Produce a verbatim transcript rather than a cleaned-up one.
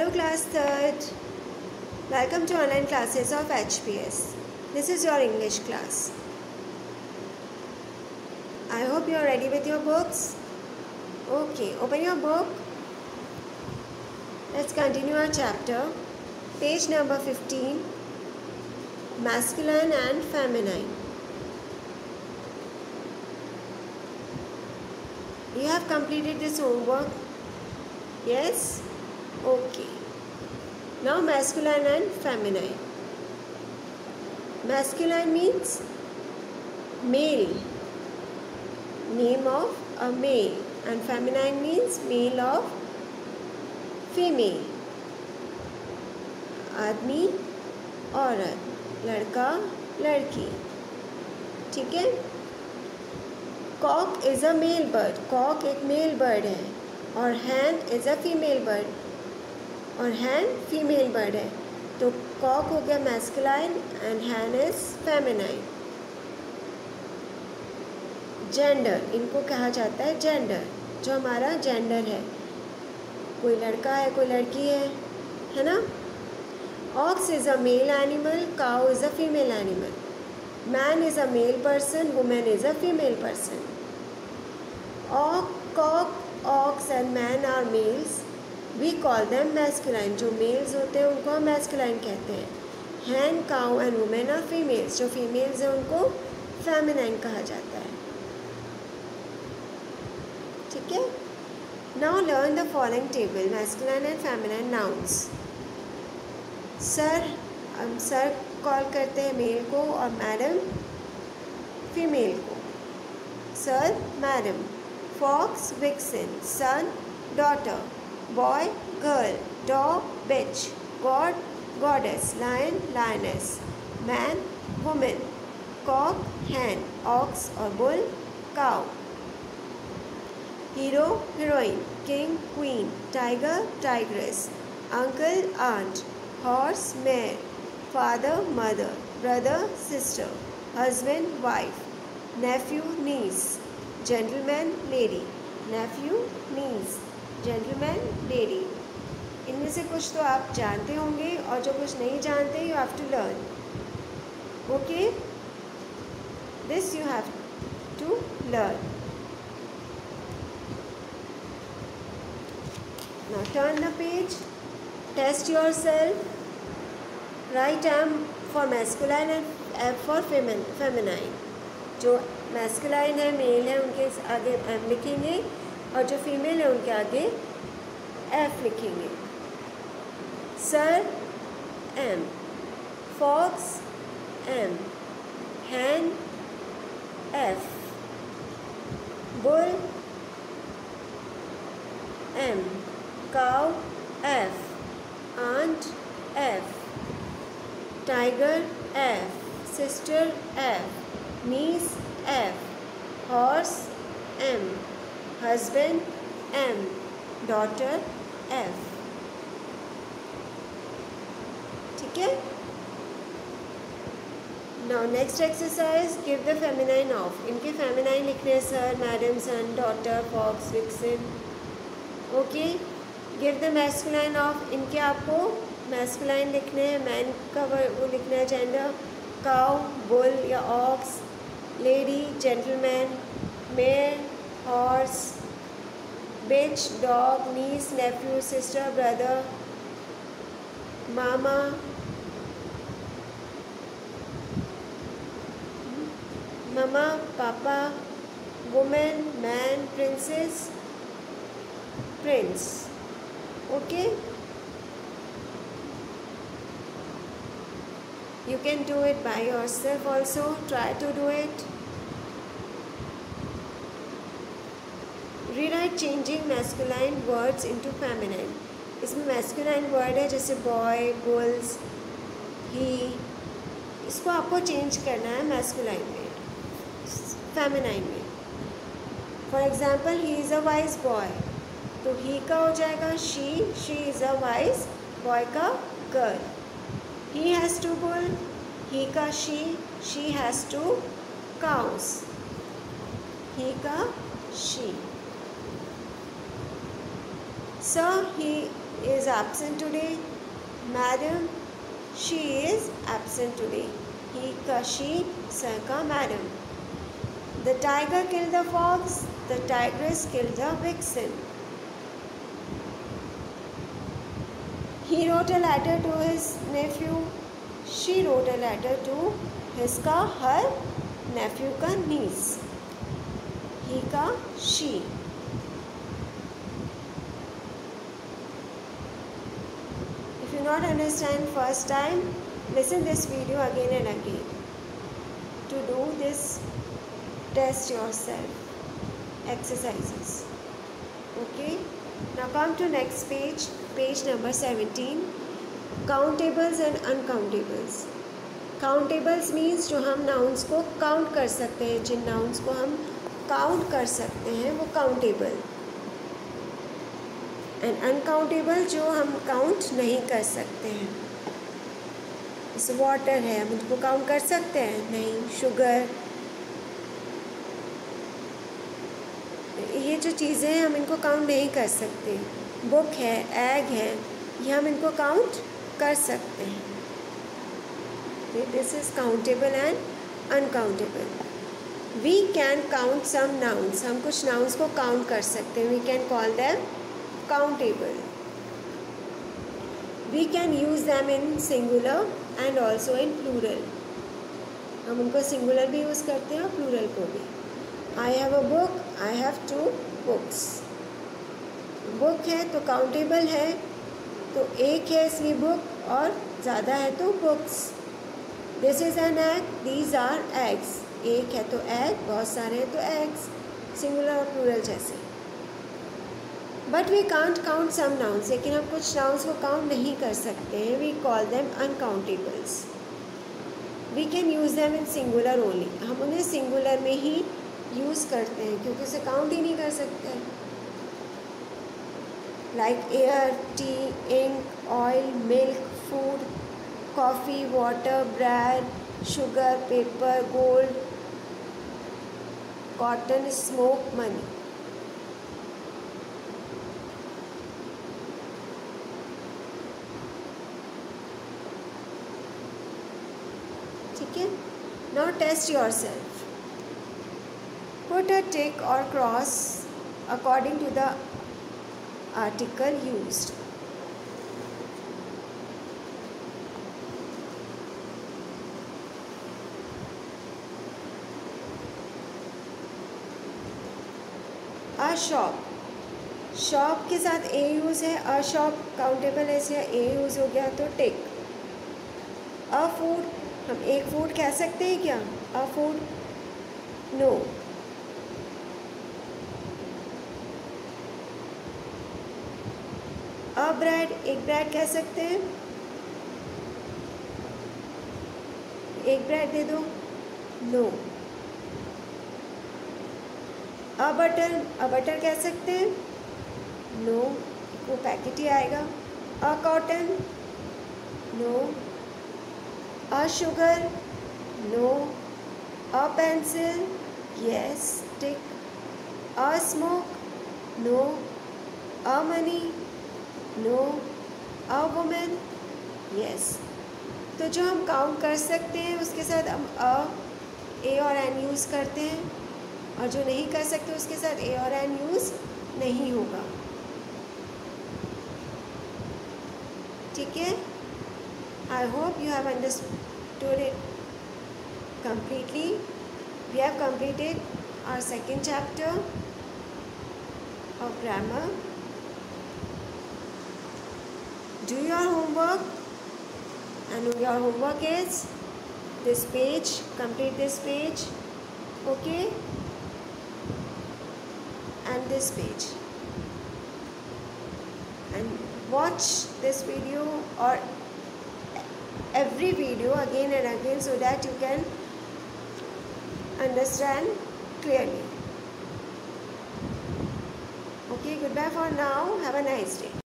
Hello class third. Welcome to online classes of H P S. This is your English class. I hope you are ready with your books. Okay, open your book. Let's continue our chapter. Page number fifteen. Masculine and feminine. You have completed this homework? Yes? Okay. Now masculine and feminine. Masculine means male, name of a male, and feminine means male of female. आदमी औरत, लड़का लड़की. ठीक है. Cock is a male bird. Cock एक male bird है और hen is a female bird, और हैन फीमेल बर्ड है. तो कॉक हो गया masculine and hen is feminine. Gender, इनको कहा जाता है जेंडर, जो हमारा जेंडर है. कोई लड़का है, कोई लड़की है, है ना. Ox is a male animal, cow is a female animal. Man is a male person, women is a female person. Ox, cock, ox and man are males. We call them masculine. जो males होते हैं उनको हम masculine कहते हैं. Hen, cow and women are females. जो females हैं उनको फेमिनाइन कहा जाता है. ठीक है. Now learn the following table. Masculine and feminine nouns. Sir, हम सर कॉल करते हैं मेल को और मैडम फीमेल को. Sir, madam. Fox, vixen. Son, daughter. Boy, girl. Dog, bitch. God, goddess. Lion, lioness. Man, women. Cock, hen. Ox और bull, cow. Hero, heroine. King, queen. Tiger, tigress. Uncle, aunt. Horse, mare. Father, mother. Brother, sister. Husband, wife. Nephew, niece. Gentleman, lady. Nephew, niece. Gentleman, lady. इनमें से कुछ तो आप जानते होंगे और जो कुछ नहीं जानते you have to learn. Okay, this you have to learn. Now turn the page. Test yourself. Right M for masculine and F for feminine. जो मैस्कुलाइन है, मेल है, उनके आगे एम लिखेंगे और जो फीमेल है उनके आगे एफ लिखेंगे. Sir, M. Fox, M. Hen, F. Bull, M. Cow, F. Aunt, F. Tiger, F. Sister, F. Niece, F. Horse, M. Husband, M. Daughter, F. ठीक है. Now next exercise. Give the feminine of. इनके feminine लिखने हैं. Sir, madam, son, daughter, fox, vixen. Okay. Give the masculine of. इनके आपको masculine लिखने हैं. Man का वो लिखना है जेंडर. काउ, बुल या ox. Lady, gentleman. Mare, horse. Bitch, dog. Niece, nephew. Sister, brother. Mama. Mama, papa. Women, man. Princess, prince. Okay. You can do it by yourself also. Try to do it. Rewrite changing masculine words into feminine. इसमें masculine word है जैसे boy, bulls, he. इसको आपको change करना है masculine में, feminine में. For example, he is a wise boy. तो he का हो जाएगा she. She is a wise boy का girl. He has two bull. He का she. She has two cows. He का she. Sir, he is absent today. Madam, she is absent today. He ka, she, sir ka, madam. The tiger killed the fox. The tigress killed the vixen. He wrote a letter to his nephew. She wrote a letter to his ka, her nephew ka niece. He ka, she. If you not understand first time, listen this video again and again to do this test yourself exercises. Okay, now come to next page, page number seventeen. Countables and uncountables. Countables means जो हम nouns को count कर सकते हैं, जिन nouns को हम count कर सकते हैं वो countable. एंड अनकाउंटेबल जो हम काउंट नहीं कर सकते हैं. जैसे वाटर है, हम उनको काउंट कर सकते हैं? नहीं. शुगर, ये जो चीज़ें हैं हम इनको काउंट नहीं कर सकते. बुक है, एग है, ये हम इनको काउंट कर सकते हैं. This is countable and uncountable. We can count some nouns. हम कुछ नाउन्स को काउंट कर सकते हैं. We can call them countable. We can use them in singular and also in plural. हम उनको singular भी यूज़ करते हैं और plural को भी. I have a book. I have two books. book है तो countable है, तो एक है इसलिए book, और ज़्यादा है तो books. This is an egg. These are eggs. एक है तो egg, बहुत सारे हैं तो eggs. singular और plural जैसे. But we can't count some nouns. लेकिन हम कुछ नाउन्स को काउंट नहीं कर सकते हैं. We call them uncountables. We can use them in singular only. हम उन्हें सिंगुलर में ही यूज़ करते हैं क्योंकि उसे काउंट ही नहीं कर सकते. Like air, tea, ink, oil, milk, food, coffee, water, bread, sugar, paper, gold, cotton, smoke, money. ठीक है. Now test yourself. Put a tick और cross according to the article used. A shop. Shop के साथ ए use है. अ shop countable है इसलिए ए use हो गया तो टिक. अ फूड, हम एक फूड कह सकते हैं क्या? A food, no. A bread, एक ब्रेड कह सकते हैं? एक ब्रेड दे दो, no. A butter, a butter कह सकते हैं? नो, वो पैकेट ही आएगा. A cotton, no. A sugar, no. A pencil, yes, tick. A smoke, no. A money, no. A women, yes. तो जो हम काउंट कर सकते हैं उसके साथ हम अ, ए और एन यूज़ करते हैं, और जो नहीं कर सकते उसके साथ ए और एन यूज़ नहीं होगा. ठीक है. I hope you have understood it completely. We have completed our second chapter of grammar. Do your homework, and your homework is this page. Complete this page, okay, and this page, and watch this video or every video again and again so that you can understand clearly. Okay, goodbye for now. Have a nice day.